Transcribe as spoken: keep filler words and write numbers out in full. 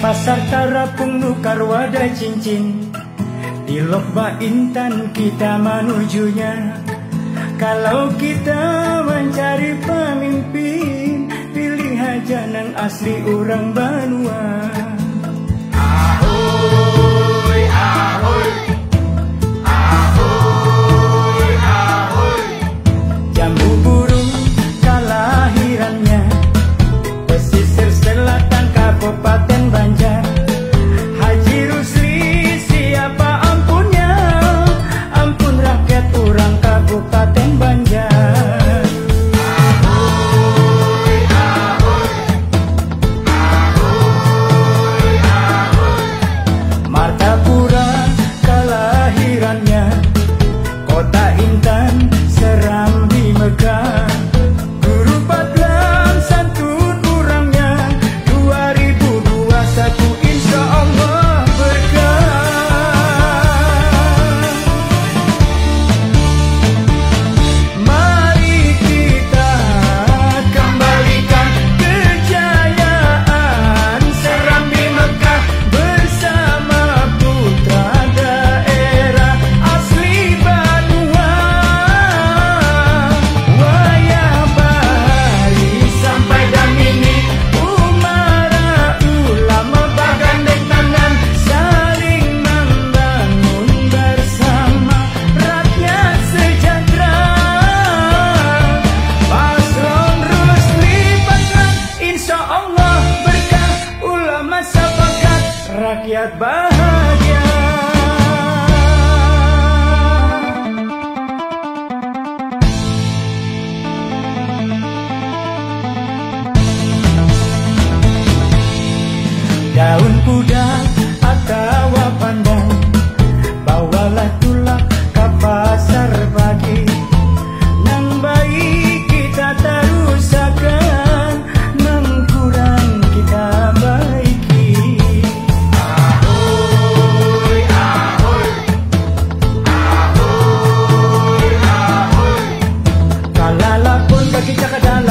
pasar tarapung nukar wadah cincin, di Lokba Intan kita menujunya. Kalau kita mencari pemimpin, pilih aja nang asli orang Banua. Ahoy, ahoy, ahoy, ahoy. Jambu burung kelahirannya pesisir selatan Kabupaten Banjar. Haji Rusli siapa ampunnya, ampun rakyat orang Kabupaten Banjar. Ahoy, ahoy, ahoy, ahoy. Martapura kelahirannya, kota Intan Serambi Megah. Guru Padlam santun urangnya, dua ribu dua puluh satu insya Allah berkah. Mari kita kembalikan kejayaan Serambi Mekah bersama putra daerah asli Banua. Wayah Bahari sampai Damini, umara ulama bergandeng tangan, saling membangun bersama rakyat sejahtera. Paslon Rusli Padlam insya Allah berkah, ulama sepakat rakyat bahagia. Daun pudak atau pandan, bawalah tulak ke pasar pagi. Nang baik kita terusakan, nang kurang kita baiki. Ahoy, ahoy, ahoy, ahoy. Kalalapun bagi cakadala